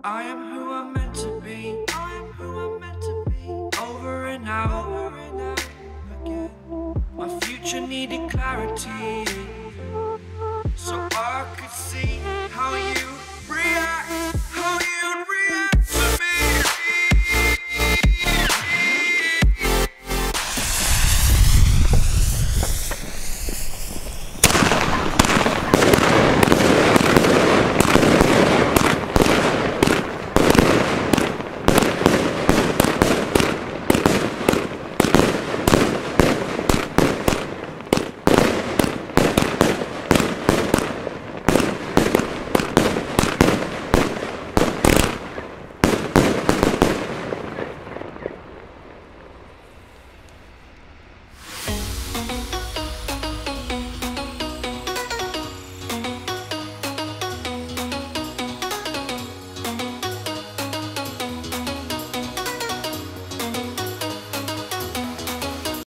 I am who I'm meant to be. I am who I'm meant to be. Over and out again. My future needed clarity, so I could see how you